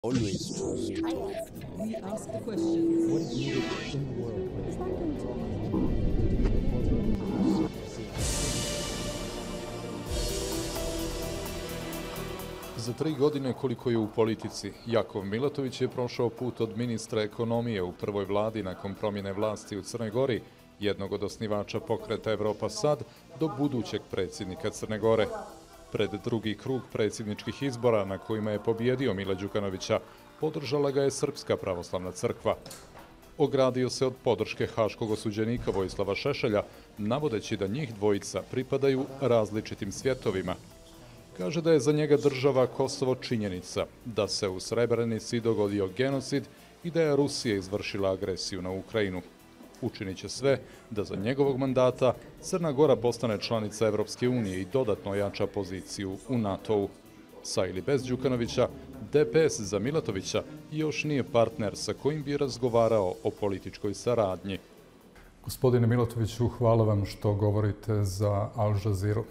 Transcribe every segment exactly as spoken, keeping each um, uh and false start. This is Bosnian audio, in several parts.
Always trust. We ask the questions. What is needed in the world? Za tri godine koliko je u politici, Jakov Milatović je prošao put od ministra ekonomije u prvoj vladi nakon promjene vlasti u Crnoj Gori, jednog od osnivača pokreta Evropa Sad, do budućeg predsjednika Crne Gore. Pred drugi krug predsjedničkih izbora na kojima je pobjedio Mila Đukanovića, podržala ga je Srpska pravoslavna crkva. Ogradio se od podrške haškog osuđenika Vojislava Šešelja, navodeći da njih dvojica pripadaju različitim svjetovima. Kaže da je za njega država Kosovo činjenica, da se u Srebrenici dogodio genocid i da je Rusija izvršila agresiju na Ukrajinu. Učinit će sve da za njegovog mandata Crna Gora postane članica Evropske unije i dodatno jača poziciju u NATO-u. Sa ili bez Đukanovića, D P S za Milatovića još nije partner sa kojim bi razgovarao o političkoj saradnji. Gospodine Milatoviću, hvala vam što govorite za Al Jazeera.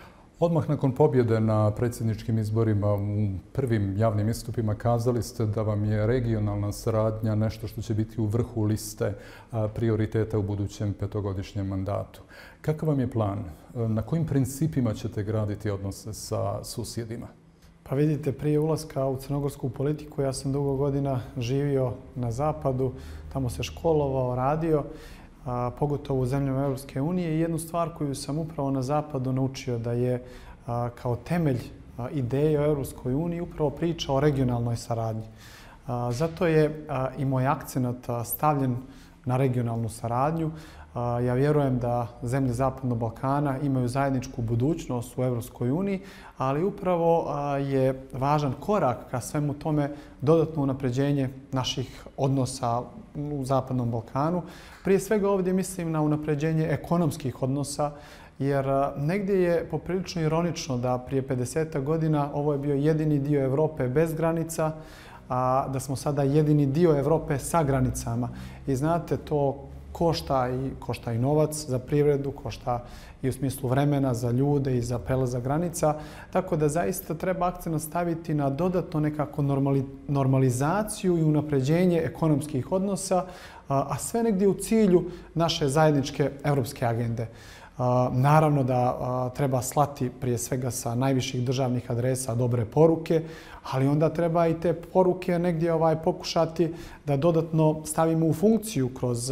Odmah nakon pobjede na predsjedničkim izborima u prvim javnim istupima kazali ste da vam je regionalna saradnja nešto što će biti u vrhu liste prioriteta u budućem petogodišnjem mandatu. Kakav vam je plan? Na kojim principima ćete graditi odnose sa susjedima? Pa vidite, prije ulaska u crnogorsku politiku ja sam dugo godina živio na zapadu, tamo se školovao, radio, a, pogotovo u zemljama Europske unije. I jednu stvar koju sam upravo na zapadu naučio da je a, kao temelj a, ideje o Europskoj uniji upravo priča o regionalnoj saradnji. A, zato je a, i moj akcenat a, stavljen na regionalnu saradnju. A, ja vjerujem da zemlje Zapadnog Balkana imaju zajedničku budućnost u Europskoj uniji, ali upravo a, je važan korak ka svemu tome dodatno unapređenje naših odnosa u Zapadnom Balkanu. Prije svega ovdje mislim na unapređenje ekonomskih odnosa, jer negdje je poprilično ironično da prije pedeset godina ovo je bio jedini dio Europe bez granica, a da smo sada jedini dio Europe sa granicama. I znate, to košta i, košta i novac za privredu, košta i u smislu vremena za ljude i za prelazak granica. Tako da zaista treba akcent staviti na dodatno nekako normali, normalizaciju i unapređenje ekonomskih odnosa, a sve negdje u cilju naše zajedničke evropske agende. Naravno da treba slati prije svega sa najviših državnih adresa dobre poruke, ali onda treba i te poruke negdje ovaj pokušati da dodatno stavimo u funkciju kroz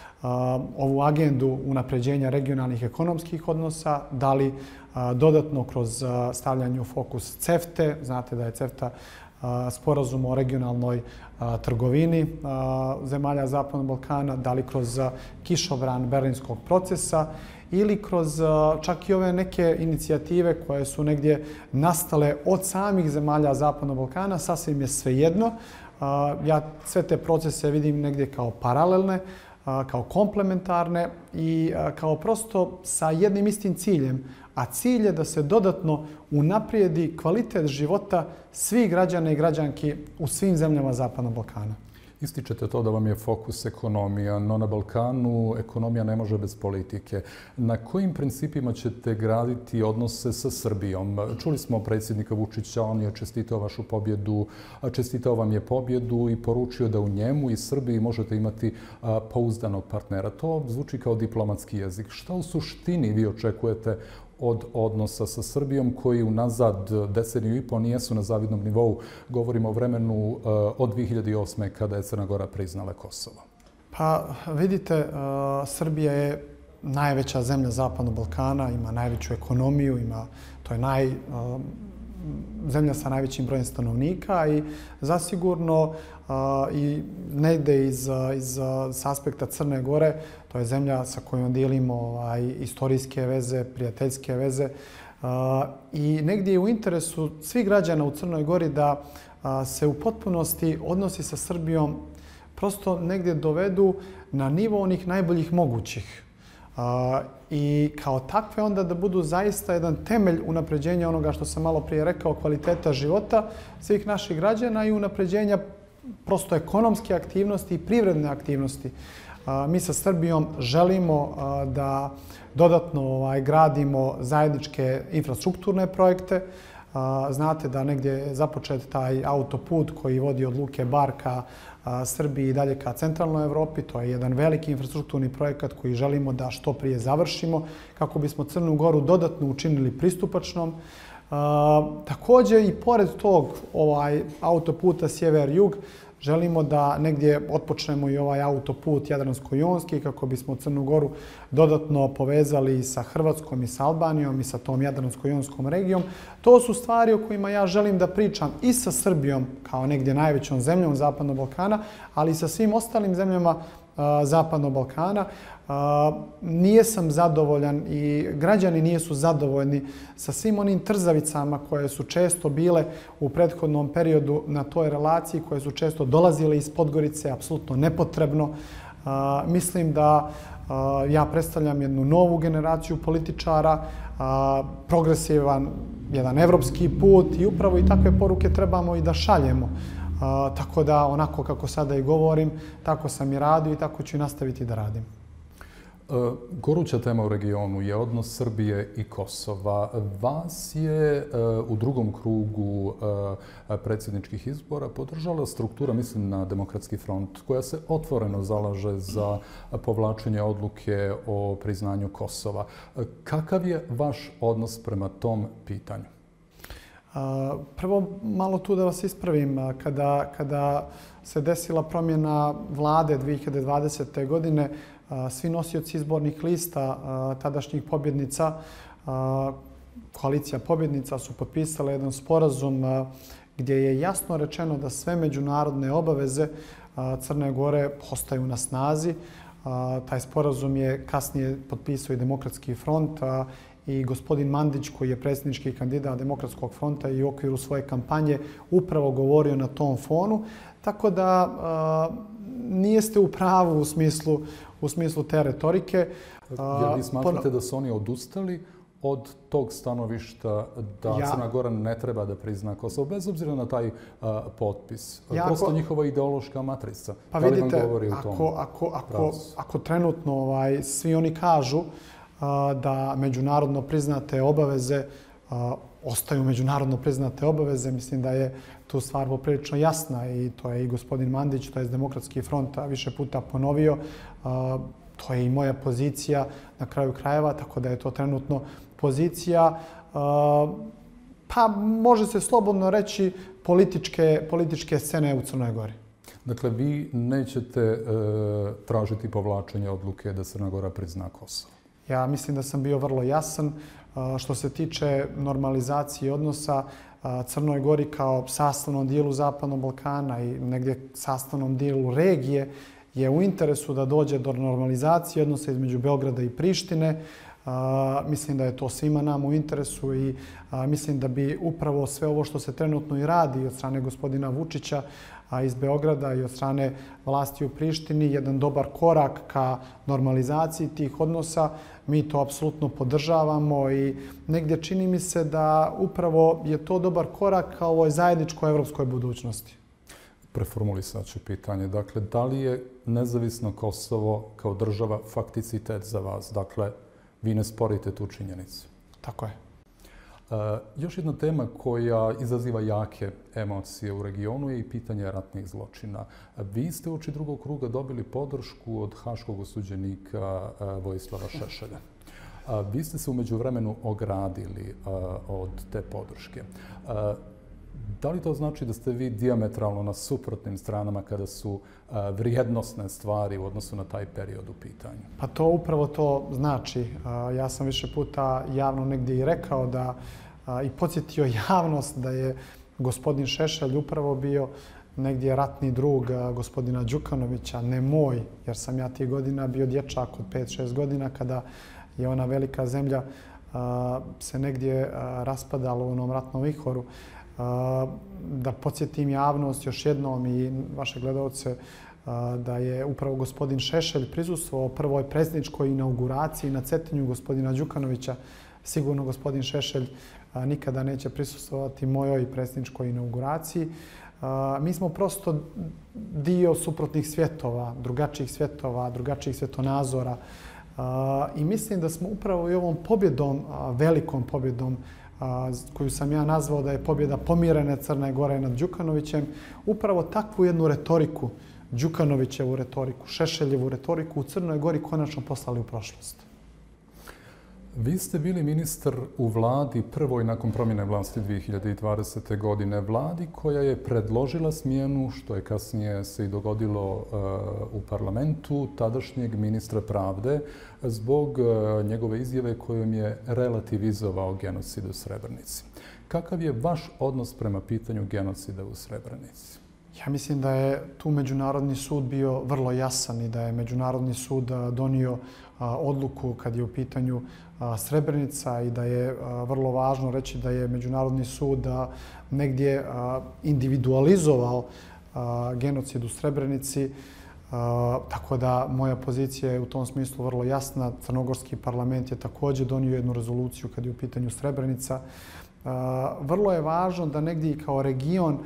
ovu agendu unapređenja regionalnih ekonomskih odnosa, da li dodatno kroz stavljanje u fokus CEFTA. Znate da je CEFTA sporazum o regionalnoj trgovini zemalja Zapadnog Balkana, da li kroz kišobran berlinskog procesa ili kroz čak i ove neke inicijative koje su negdje nastale od samih zemalja Zapadnog Balkana, sasvim je svejedno. Ja sve te procese vidim negdje kao paralelne, kao komplementarne i kao prosto sa jednim istim ciljem, a cilj je da se dodatno unaprijedi kvalitet života svih građana i građanki u svim zemljama Zapadnog Balkana. Ističete to da vam je fokus ekonomija, no na Balkanu ekonomija ne može bez politike. Na kojim principima ćete graditi odnose sa Srbijom? Čuli smo predsjednika Vučića, on je čestitao vašu pobjedu, čestitao vam je pobjedu i poručio da u njemu i Srbiji možete imati pouzdanog partnera. To zvuči kao diplomatski jezik. Šta u suštini vi očekujete od odnosa sa Srbijom koji unazad deceniju i po nijesu na zavidnom nivou? Govorimo o vremenu od dvije hiljade osme kada je Crna Gora priznala Kosovo. Pa vidite, Srbija je najveća zemlja Zapadnog Balkana, ima najveću ekonomiju, ima, to je naj, zemlja sa najvećim brojem stanovnika i zasigurno i ne ide iz, iz s aspekta Crne Gore. To je zemlja sa kojom dijelimo ovaj, istorijske veze, prijateljske veze. I negdje je u interesu svih građana u Crnoj Gori da se u potpunosti odnosi sa Srbijom prosto negdje dovedu na nivo onih najboljih mogućih. I kao takve onda da budu zaista jedan temelj unapređenja onoga što sam malo prije rekao, kvaliteta života svih naših građana i unapređenja prosto ekonomske aktivnosti i privredne aktivnosti. Mi sa Srbijom želimo da dodatno gradimo zajedničke infrastrukturne projekte, Znate da negdje je započet taj autoput koji vodi od luke Bar ka Srbiji i dalje ka centralnoj Evropi. To je jedan veliki infrastrukturni projekat koji želimo da što prije završimo kako bismo Crnu Goru dodatno učinili pristupačnom. Također i pored tog ovaj, autoputa sjever-jug želimo da negdje otpočnemo i ovaj autoput Jadransko-jonski kako bismo Crnu Goru dodatno povezali sa Hrvatskom i sa Albanijom i sa tom Jadransko-jonskom regijom. To su stvari o kojima ja želim da pričam i sa Srbijom kao negdje najvećom zemljom Zapadnog Balkana, ali i sa svim ostalim zemljama Zapadnog Balkana. Nijesam zadovoljan i građani nisu zadovoljni sa svim onim trzavicama koje su često bile u prethodnom periodu na toj relaciji, koje su često dolazile iz Podgorice, apsolutno nepotrebno. Mislim da ja predstavljam jednu novu generaciju političara, progresivan, jedan evropski put i upravo i takve poruke trebamo i da šaljemo. Tako da onako kako sada i govorim, tako sam i radio i tako ću i nastaviti da radim. Goruća tema u regionu je odnos Srbije i Kosova. Vas je u drugom krugu predsjedničkih izbora podržala struktura, mislim na Demokratski front, koja se otvoreno zalaže za povlačenje odluke o priznanju Kosova. Kakav je vaš odnos prema tom pitanju? Prvo, malo tu da vas ispravim. Kada, kada se desila promjena vlade dvije hiljade dvadesete. godine, svi nosioci izbornih lista tadašnjih pobjednica, koalicija pobjednica, su potpisale jedan sporazum gdje je jasno rečeno da sve međunarodne obaveze Crne Gore ostaju na snazi. Taj sporazum je kasnije potpisao i Demokratski front i gospodin Mandić, koji je predsjednički kandidat Demokratskog fronta i u okviru svoje kampanje upravo govorio na tom fonu. Tako da nijeste u pravu u smislu, u smislu te retorike. Jer vi smatrate da su oni odustali od tog stanovišta da ja, Crna Gora ne treba da prizna Kosovo, bez obzira na taj a, potpis? Ja, Prosto ako, njihova ideološka matrica. Pa da li vidite, vam govori o ako, tom ako, ako, ako trenutno ovaj, svi oni kažu a, da međunarodno priznate obaveze a, ostaju međunarodno priznate obaveze, mislim da je tu stvar poprilično jasna i to je i gospodin Mandić, to je Demokratski front više puta ponovio. A, to je i moja pozicija na kraju krajeva, tako da je to trenutno pozicija, pa može se slobodno reći političke, političke scene u Crnoj Gori. Dakle, vi nećete e, tražiti povlačenje odluke da Crna Gora prizna Kosovo? Ja mislim da sam bio vrlo jasan. Što se tiče normalizacije odnosa Crnoj Gori kao sastavnom dijelu Zapadnog Balkana i negdje sastavnom dijelu regije, je u interesu da dođe do normalizacije odnosa između Beograda i Prištine. A, mislim da je to svima nama u interesu i a, mislim da bi upravo sve ovo što se trenutno i radi od strane gospodina Vučića a, iz Beograda i od strane vlasti u Prištini jedan dobar korak ka normalizaciji tih odnosa. Mi to apsolutno podržavamo i negdje čini mi se da upravo je to dobar korak ka ovoj zajedničkoj evropskoj budućnosti. Preformulisat ću pitanje. Dakle, da li je nezavisno Kosovo kao država fakticitet za vas? Dakle, vi ne sporite tu činjenicu. Tako je. E, još jedna tema koja izaziva jake emocije u regionu je i pitanje ratnih zločina. Vi ste uoči drugog kruga dobili podršku od haškog osuđenika Vojislava Šešelja. A, vi ste se u međuvremenu ogradili a, od te podrške. A, Da li to znači da ste vi dijametralno na suprotnim stranama kada su a, vrijednosne stvari u odnosu na taj period u pitanju? Pa to upravo to znači. A, ja sam više puta javno negdje i rekao da a, i podsjetio javnost da je gospodin Šešelj upravo bio negdje ratni drug a, gospodina Đukanovića, ne moj, jer sam ja tih godina bio dječak od pet šest godina kada je ona velika zemlja a, se negdje a, raspadala u onom ratnom vihoru. Da podsjetim javnost još jednom i vaše gledalce da je upravo gospodin Šešelj prisustvovao prvoj predsjedničkoj inauguraciji na Cetinju gospodina Đukanovića. Sigurno gospodin Šešelj nikada neće prisustvovati mojoj predsjedničkoj inauguraciji. Mi smo prosto dio suprotnih svjetova, drugačijih svjetova, drugačijih svjetonazora i mislim da smo upravo i ovom pobjedom, velikom pobjedom koju sam ja nazvao da je pobjeda pomirene Crne Gore nad Đukanovićem, upravo takvu jednu retoriku, Đukanovićevu retoriku, Šešeljevu retoriku u Crnoj Gori konačno poslali u prošlost. Vi ste bili ministar u vladi prvoj nakon promjene vlasti dvije hiljade dvadesete. godine. Vladi koja je predložila smjenu, što je kasnije se i dogodilo uh, u parlamentu, tadašnjeg ministra pravde zbog uh, njegove izjave kojom je relativizovao genocid u Srebrenici. Kakav je vaš odnos prema pitanju genocida u Srebrenici? Ja mislim da je tu Međunarodni sud bio vrlo jasan i da je Međunarodni sud donio odluku kad je u pitanju Srebrenica i da je vrlo važno reći da je Međunarodni sud negdje individualizovao genocid u Srebrenici. Tako da moja pozicija je u tom smislu vrlo jasna. Crnogorski parlament je također donio jednu rezoluciju kad je u pitanju Srebrenica. Vrlo je važno da negdje kao region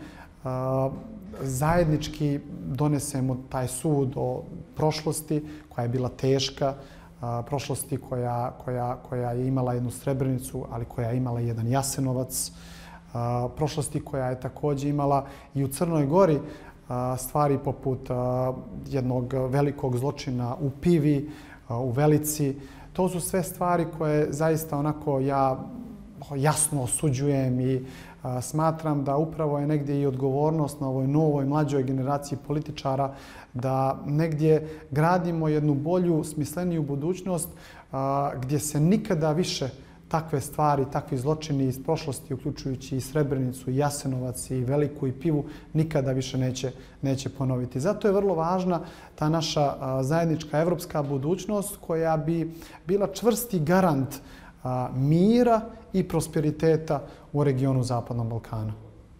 zajednički donesemo taj sud o prošlosti koja je bila teška, prošlosti koja, koja, koja je imala jednu Srebrenicu, ali koja je imala jedan Jasenovac, prošlosti koja je također imala i u Crnoj Gori stvari poput jednog velikog zločina u Pivi, u Velici. To su sve stvari koje zaista onako ja jasno osuđujem i smatram da upravo je negdje i odgovornost na ovoj novoj, mlađoj generaciji političara da negdje gradimo jednu bolju, smisleniju budućnost gdje se nikada više takve stvari, takvi zločini iz prošlosti, uključujući i Srebrenicu, i Jasenovac, i Veliku, i Pivu, nikada više neće, neće ponoviti. Zato je vrlo važna ta naša zajednička evropska budućnost koja bi bila čvrsti garant mira i prosperiteta u regionu Zapadnog Balkana.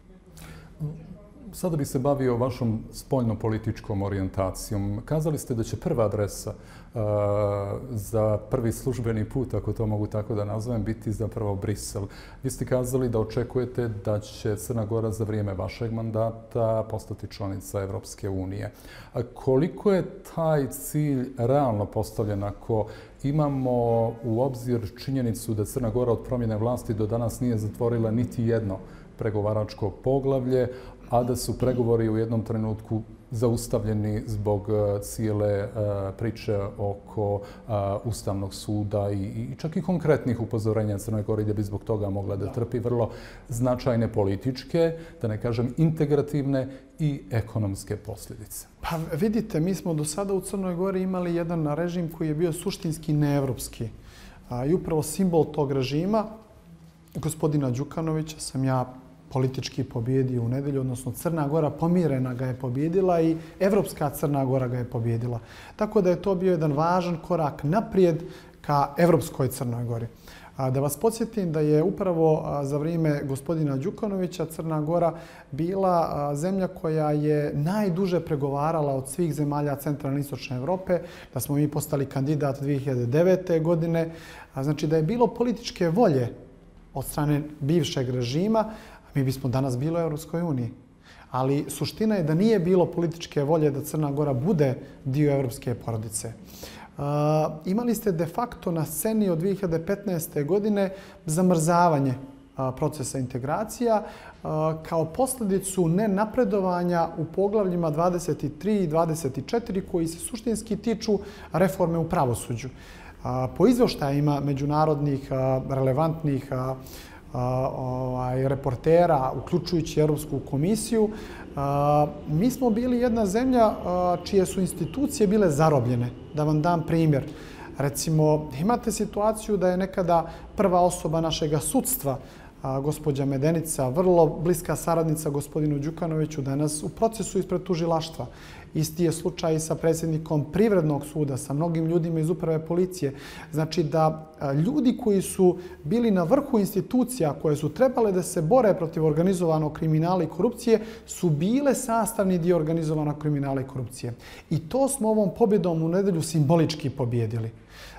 Sada bi se bavio vašom spoljnopolitičkom orijentacijom. Kazali ste da će prva adresa uh, za prvi službeni put, ako to mogu tako da nazovem, biti zapravo Brisel. Vi ste kazali da očekujete da će Crna Gora za vrijeme vašeg mandata postati članica Evropske unije. A koliko je taj cilj realno postavljen ako imamo u obzir činjenicu da Crna Gora od promjene vlasti do danas nije zatvorila niti jedno pregovaračko poglavlje, a da su pregovori u jednom trenutku zaustavljeni zbog cijele priče oko Ustavnog suda i čak i konkretnih upozorenja Crnoj Gori da bi zbog toga mogla da trpi vrlo značajne političke, da ne kažem integrativne i ekonomske posljedice. Pa vidite, mi smo do sada u Crnoj Gori imali jedan režim koji je bio suštinski neevropski. I upravo simbol tog režima, gospodina Đukanovića, sam ja politički pobjedio u nedelju, odnosno Crna Gora pomirena ga je pobjedila i Evropska Crna Gora ga je pobjedila. Tako da je to bio jedan važan korak naprijed ka Evropskoj Crnoj Gori. Da vas podsjetim da je upravo za vrijeme gospodina Đukanovića Crna Gora bila zemlja koja je najduže pregovarala od svih zemalja centralne i istočne Evrope, da smo mi postali kandidat dvije hiljade devete. godine. Znači da je bilo političke volje od strane bivšeg režima, mi bismo danas bili u Europskoj uniji. Ali suština je da nije bilo političke volje da Crna Gora bude dio evropske porodice. Uh, imali ste de facto na sceni od dvije hiljade petnaeste. godine zamrzavanje uh, procesa integracija uh, kao posljedicu nenapredovanja u poglavljima dvadeset tri i dvadeset četiri koji se suštinski tiču reforme u pravosuđu. Uh, po izvještajima međunarodnih uh, relevantnih uh, Ovaj, reportera, uključujući Europsku komisiju, mi smo bili jedna zemlja čije su institucije bile zarobljene. Da vam dam primjer. Recimo, imate situaciju da je nekada prva osoba našega sudstva, gospođa Medenica, vrlo bliska saradnica gospodinu Đukanoviću, danas u procesu ispred tužilaštva. Isti je slučaj sa predsjednikom Privrednog suda, sa mnogim ljudima iz uprave policije. Znači da ljudi koji su bili na vrhu institucija koje su trebale da se bore protiv organizovanog kriminala i korupcije su bile sastavni dio organizovanog kriminala i korupcije. I to smo ovom pobjedom u nedelju simbolički pobjedili.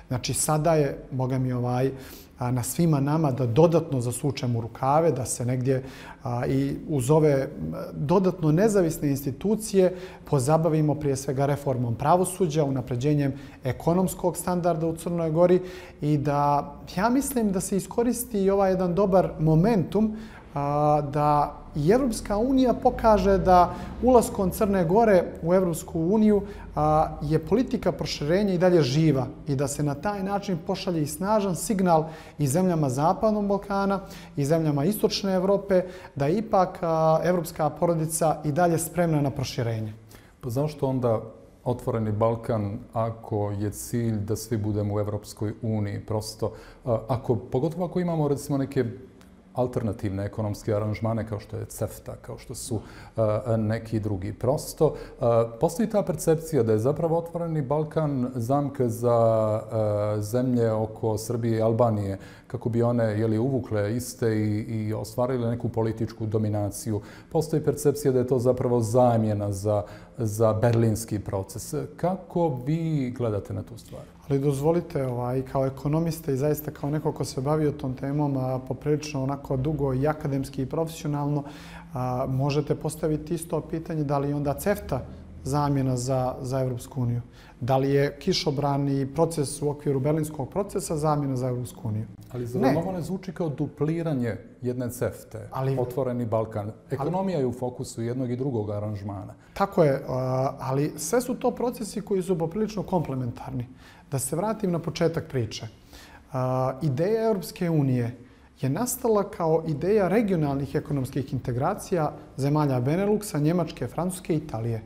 Znači sada je, boga mi, ovaj, na svima nama da dodatno zasučemo rukave, da se negdje a, i uz ove dodatno nezavisne institucije pozabavimo prije svega reformom pravosuđa, unapređenjem ekonomskog standarda u Crnoj Gori i da, ja mislim da se iskoristi i ovaj jedan dobar momentum a, da i Evropska unija pokaže da ulaskom Crne Gore u Evropsku uniju a, je politika proširenja i dalje živa i da se na taj način pošalje i snažan signal i zemljama Zapadnog Balkana i zemljama Istočne Evrope da je ipak a, evropska porodica i dalje spremna na proširenje. Pa zašto onda Otvoreni Balkan ako je cilj da svi budemo u Evropskoj uniji? Prosto, ako, pogotovo ako imamo recimo neke alternativne ekonomske aranžmane kao što je CEFTA, kao što su uh, neki drugi. Prosto uh, postoji ta percepcija da je zapravo Otvoreni Balkan zamka za uh, zemlje oko Srbije i Albanije kako bi one jeli, uvukle iste i, i ostvarile neku političku dominaciju. Postoji percepcija da je to zapravo zamjena za, za berlinski proces. Kako vi gledate na tu stvar? Ali dozvolite, ovaj, kao ekonomista i zaista kao neko ko se bavio tom temom a, poprilično onako dugo i akademski i profesionalno, a, možete postaviti isto pitanje da li je onda CEFTA zamjena za, za Evropsku uniju. Da li je kišobran i proces u okviru berlinskog procesa zamjena za Evropsku uniju? Ali za vam ovo ne zvuči kao dupliranje jedne CEFTE, ali, Otvoreni Balkan. Ekonomija ali, je u fokusu jednog i drugog aranžmana. Tako je, ali sve su to procesi koji su poprilično komplementarni. Da se vratim na početak priče. Ideja Europske unije je nastala kao ideja regionalnih ekonomskih integracija zemalja Beneluxa, Njemačke, Francuske i Italije.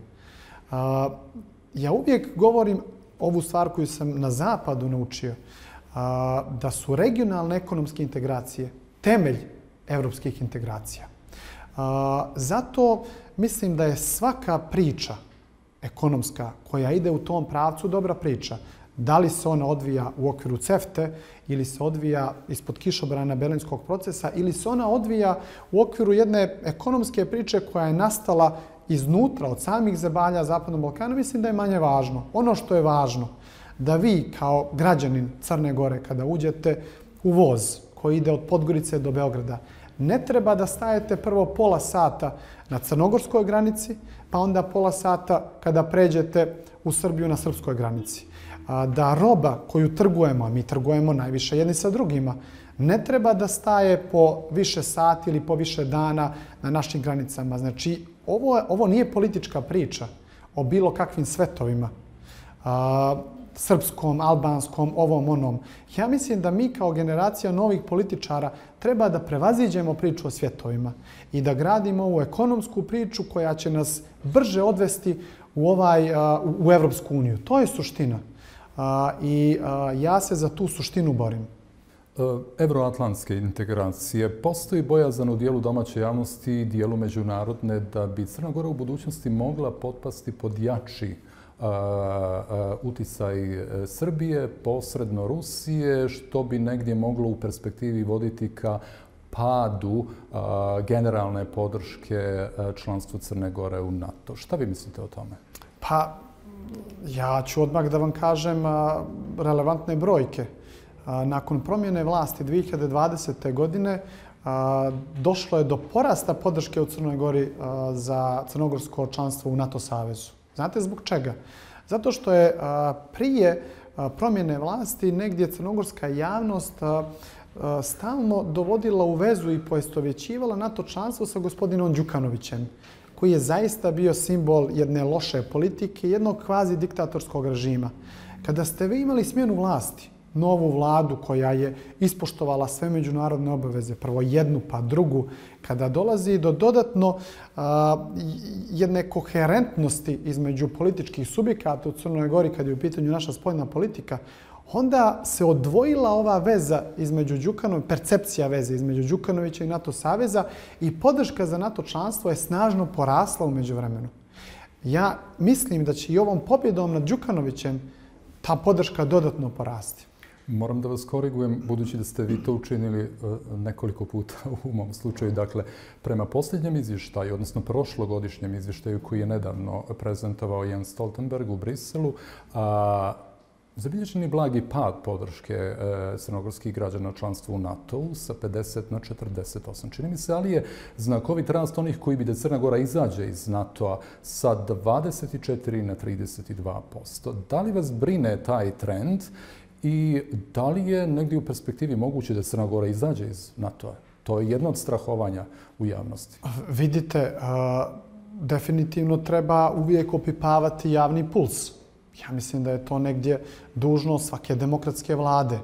Ja uvijek govorim ovu stvar koju sam na zapadu naučio, da su regionalne ekonomske integracije temelj evropskih integracija. Zato mislim da je svaka priča ekonomska koja ide u tom pravcu dobra priča. Da li se ona odvija u okviru CEFTE ili se odvija ispod kišobrana berlinskog procesa ili se ona odvija u okviru jedne ekonomske priče koja je nastala iznutra od samih zemalja Zapadnog Balkana, mislim da je manje važno. Ono što je važno, da vi kao građanin Crne Gore kada uđete u voz koji ide od Podgorice do Beograda, ne treba da stajete prvo pola sata na crnogorskoj granici, pa onda pola sata kada pređete u Srbiju na srpskoj granici. Da roba koju trgujemo, a mi trgujemo najviše jedni sa drugima, ne treba da staje po više sati ili po više dana na našim granicama. Znači, ovo, ovo nije politička priča o bilo kakvim svetovima, a, srpskom, albanskom, ovom, onom. Ja mislim da mi kao generacija novih političara treba da prevaziđemo priču o svjetovima i da gradimo ovu ekonomsku priču koja će nas brže odvesti u, ovaj, a, u Evropsku uniju. To je suština. A, I a, ja se za tu suštinu borim. Evroatlantske integracije. Postoji bojazan u dijelu domaće javnosti i dijelu međunarodne da bi Crna Gora u budućnosti mogla potpasti pod jači uh, uh, uticaj Srbije, posredno Rusije, što bi negdje moglo u perspektivi voditi ka padu uh, generalne podrške uh, članstvu Crne Gore u NATO. Šta vi mislite o tome? Pa, ja ću odmah da vam kažem uh, relevantne brojke. Nakon promjene vlasti dvije hiljade dvadesete. godine došlo je do porasta podrške u Crnoj Gori za crnogorsko članstvo u NATO savezu. Znate zbog čega? Zato što je prije promjene vlasti negdje crnogorska javnost stalno dovodila u vezu i poistovjećivala NATO članstvo sa gospodinom Đukanovićem, koji je zaista bio simbol jedne loše politike, jednog kvazi diktatorskog režima. Kada ste vi imali smjenu vlasti, novu vladu koja je ispoštovala sve međunarodne obaveze, prvo jednu pa drugu, kada dolazi do dodatno a, jedne koherentnosti između političkih subjekata u Crnoj Gori kada je u pitanju naša spoljna politika, onda se odvojila ova veza između Đukanovića, percepcija veze između Đukanovića i NATO saveza i podrška za NATO članstvo je snažno porasla u međuvremenu. Ja mislim da će i ovom pobjedom nad Đukanovićem ta podrška dodatno porasti. Moram da vas korigujem, budući da ste vi to učinili nekoliko puta u mom slučaju. Dakle, prema posljednjem izvještaju, odnosno prošlogodišnjem izvještaju koji je nedavno prezentovao Jens Stoltenberg u Briselu, a, Zabilježen je blagi pad podrške e, crnogorskih građana članstvu u NATO-u sa pedeset na četrdeset osam. Čini mi se, ali je znakovit rast onih koji bi da Crna Gora izađe iz NATO-a sa dvadeset četiri na trideset dva posto. Da li vas brine taj trend i da li je negdje u perspektivi moguće da Crna Gora izađe iz NATO-a? To je jedno od strahovanja u javnosti. Vidite, definitivno treba uvijek opipavati javni puls. Ja mislim da je to negdje dužnost svake demokratske vlade.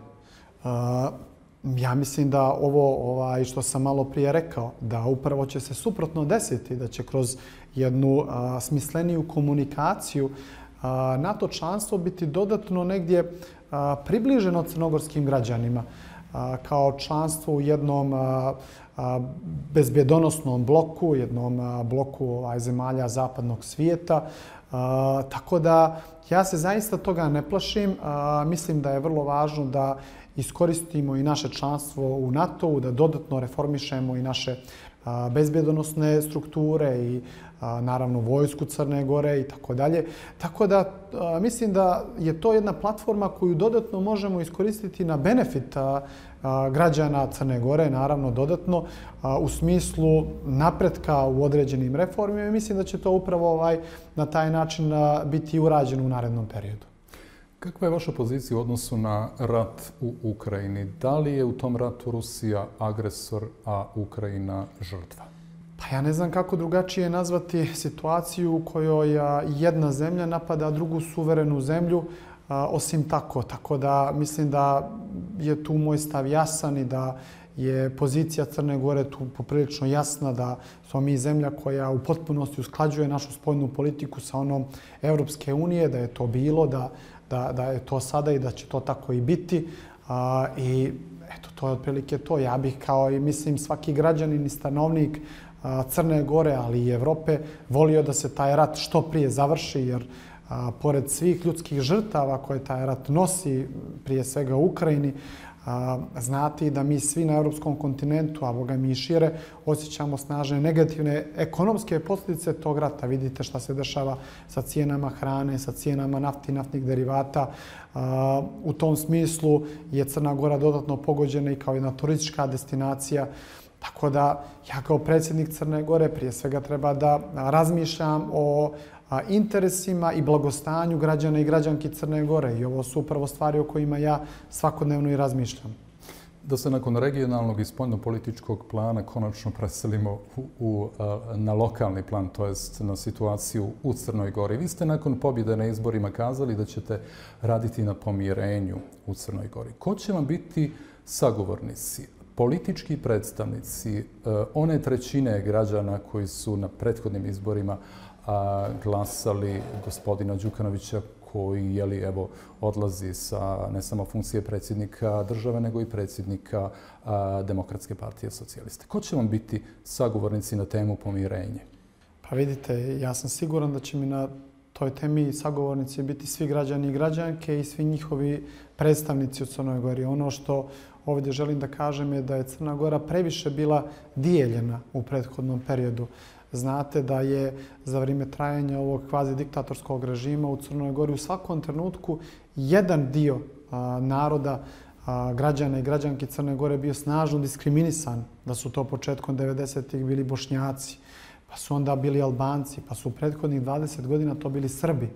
Ja mislim da ovo ovaj, što sam malo prije rekao, da upravo će se suprotno desiti, da će kroz jednu a, smisleniju komunikaciju a, NATO članstvo biti dodatno negdje a, približeno crnogorskim građanima a, kao članstvo u jednom a, a, bezbjedonosnom bloku, jednom a, bloku ovaj, zemalja zapadnog svijeta. A, tako da ja se zaista toga ne plašim. A, mislim da je vrlo važno da iskoristimo i naše članstvo u NATO-u, da dodatno reformišemo i naše a, bezbjedonosne strukture i a, naravno vojsku Crne Gore i tako dalje. Tako da a, mislim da je to jedna platforma koju dodatno možemo iskoristiti na benefit a, a, građana Crne Gore, naravno dodatno a, u smislu napretka u određenim reformima i mislim da će to upravo ovaj, na taj način a, biti urađeno u narednom periodu. Kakva je vaša pozicija u odnosu na rat u Ukrajini? Da li je u tom ratu Rusija agresor, a Ukrajina žrtva? Pa ja ne znam kako drugačije nazvati situaciju u kojoj jedna zemlja napada drugu suverenu zemlju, osim tako. Tako da mislim da je tu moj stav jasan i da je pozicija Crne Gore tu poprilično jasna, da smo mi zemlja koja u potpunosti usklađuje našu spoljnu politiku sa onom Evropske unije, da je to bilo, da Da, da je to sada i da će to tako i biti. A, I eto, to je otprilike to. Ja bih kao i mislim svaki građanin i stanovnik a, Crne Gore, ali i Evrope, volio da se taj rat što prije završi, jer a, pored svih ljudskih žrtava koje taj rat nosi, prije svega u Ukrajini, a, znati da mi svi na europskom kontinentu, a boga mi i šire, osjećamo snažne negativne ekonomske posljedice tog rata. Vidite šta se dešava sa cijenama hrane, sa cijenama nafti i naftnih derivata. A, u tom smislu je Crna Gora dodatno pogođena i kao jedna turistička destinacija. Tako da ja kao predsjednik Crne Gore prije svega treba da razmišljam o interesima i blagostanju građana i građanki Crne Gore. I ovo su upravo stvari o kojima ja svakodnevno i razmišljam. Da se nakon regionalnog i spoljnopolitičkog plana konačno preselimo u, u, na lokalni plan, to jest na situaciju u Crnoj Gori. Vi ste nakon pobjede na izborima kazali da ćete raditi na pomirenju u Crnoj Gori. Ko će vam biti sagovornici? Politički predstavnici one trećine građana koji su na prethodnim izborima a, glasali gospodina Đukanovića koji je li, evo, odlazi sa ne samo funkcije predsjednika države, nego i predsjednika a, Demokratske partije socijaliste. Ko će vam biti sagovornici na temu pomirenje? Pa vidite, ja sam siguran da će mi na toj temi sagovornici biti svi građani i građanke i svi njihovi predstavnici u Crnoj Gori. Ono što ovdje želim da kažem je da je Crna Gora previše bila dijeljena u prethodnom periodu. Znate da je za vrijeme trajanja ovog kvazi diktatorskog režima u Crnoj Gori u svakom trenutku jedan dio a, naroda, a, građana i građanki Crne Gore bio snažno diskriminisan. Da su to početkom devedesetih bili Bošnjaci, pa su onda bili Albanci, pa su u prethodnih dvadeset godina to bili Srbi.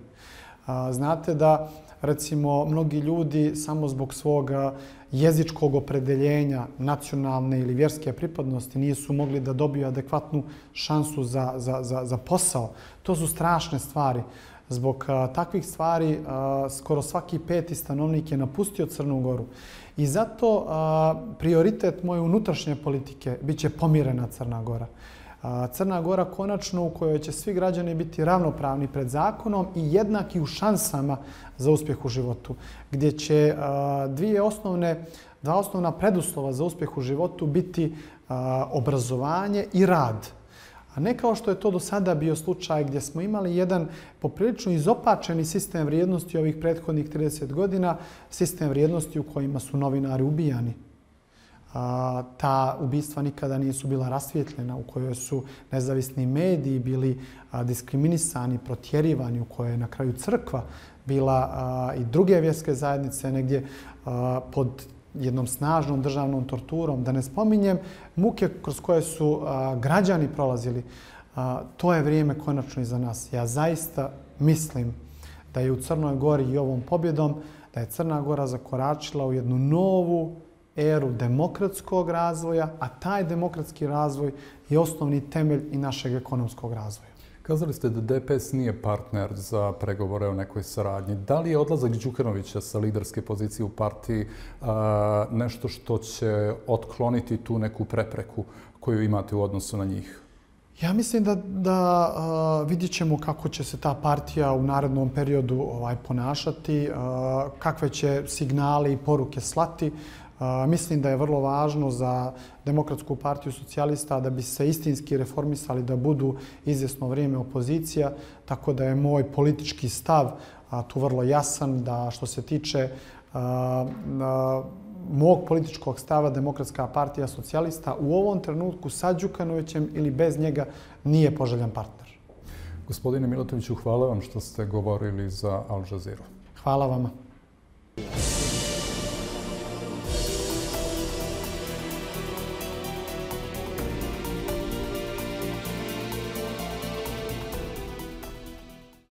A, znate da recimo mnogi ljudi samo zbog svog jezičkog opredeljenja, nacionalne ili vjerske pripadnosti nisu mogli da dobiju adekvatnu šansu za, za, za, za posao. To su strašne stvari. Zbog a, takvih stvari a, skoro svaki peti stanovnik je napustio Crnu Goru. I zato a, prioritet moje unutrašnje politike bit će pomirena Crna Gora. Crna Gora konačno u kojoj će svi građani biti ravnopravni pred zakonom i jednaki u šansama za uspjeh u životu. Gdje će dvije osnovne, dva osnovna preduslova za uspjeh u životu biti obrazovanje i rad. A ne kao što je to do sada bio slučaj gdje smo imali jedan poprilično izopačeni sistem vrijednosti ovih prethodnih trideset godina, sistem vrijednosti u kojima su novinari ubijani. ta ubistva nikada nisu bila rasvjetljena, u kojoj su nezavisni mediji bili diskriminisani, protjerivani, u kojoj je na kraju crkva bila i druge vjerske zajednice negdje pod jednom snažnom državnom torturom. Da ne spominjem muke kroz koje su građani prolazili. To je vrijeme konačno iza nas. Ja zaista mislim da je u Crnoj Gori i ovom pobjedom, da je Crna Gora zakoračila u jednu novu eru demokratskog razvoja, a taj demokratski razvoj je osnovni temelj i našeg ekonomskog razvoja. Kazali ste da D P S nije partner za pregovore o nekoj saradnji. Da li je odlazak Đukanovića sa liderske pozicije u partiji a, nešto što će otkloniti tu neku prepreku koju imate u odnosu na njih? Ja mislim da, da uh, vidjet ćemo kako će se ta partija u narednom periodu ovaj, ponašati, uh, kakve će signale i poruke slati. Uh, mislim da je vrlo važno za Demokratsku partiju socijalista da bi se istinski reformisali, da budu izvjesno vrijeme opozicija, tako da je moj politički stav uh, tu vrlo jasan, da što se tiče uh, uh, mog političkog stava Demokratska partija socijalista u ovom trenutku sa Đukanovićem ili bez njega nije poželjan partner. Gospodine Milatoviću, hvala vam što ste govorili za Al Jazeera. Hvala vama.